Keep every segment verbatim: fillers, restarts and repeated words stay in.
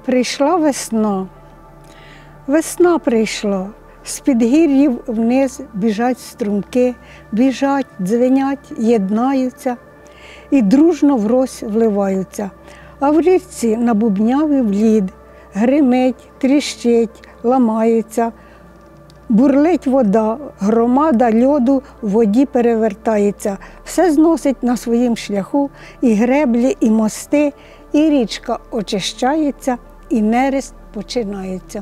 Прийшла весна, весна прийшла, з підгір'їв вниз біжать струмки, біжать, дзвенять, єднаються і дружно врозь вливаються. А в річці набубнявив лід, гримить, тріщить, ламається, бурлить вода, громада льоду в воді перевертається, все зносить на своїм шляху, і греблі, і мости, і річка очищається, і нерест починається.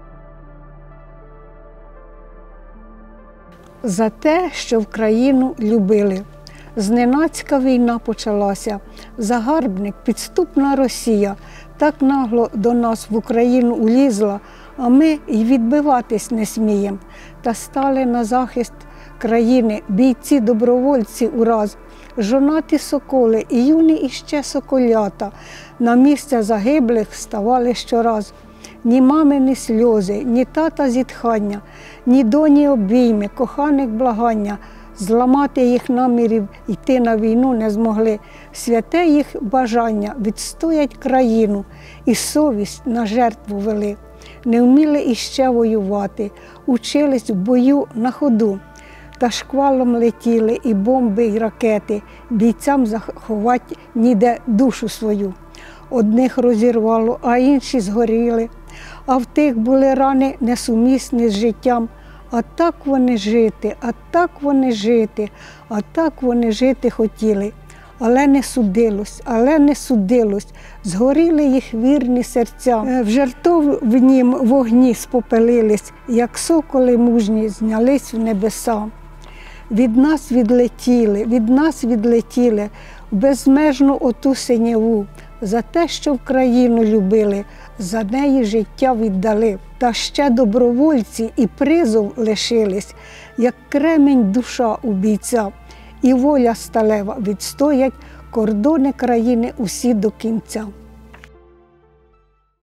За те, що в країну любили. Зненацька війна почалася, загарбник, підступна Росія, так нагло до нас в Україну улізла, а ми й відбиватись не смієм. Та стали на захист країни бійці-добровольці ураз, жонаті соколи і юні іще соколята, на місця загиблих ставали щораз. Ні мамини сльози, ні тата зітхання, ні доні обійми, коханих благання, зламати їх намірів йти на війну не змогли. Святе їх бажання відстоять країну і совість на жертву вели. Не вміли іще воювати, учились в бою на ходу. Та шквалом летіли і бомби, і ракети, бійцям заховать ніде душу свою. Одних розірвало, а інші згоріли, а в тих були рани несумісні з життям. А так вони жити, а так вони жити, а так вони жити хотіли. Але не судилось, але не судилось, згоріли їх вірні серця. В жертовнім вогні спопелились, як соколи мужні знялись в небеса. Від нас відлетіли, від нас відлетіли в безмежну оту синяву, за те, що в країну любили, за неї життя віддали. Та ще добровольці і призов лишились, як кремінь душа у бійця, і воля сталева відстоять кордони країни усі до кінця.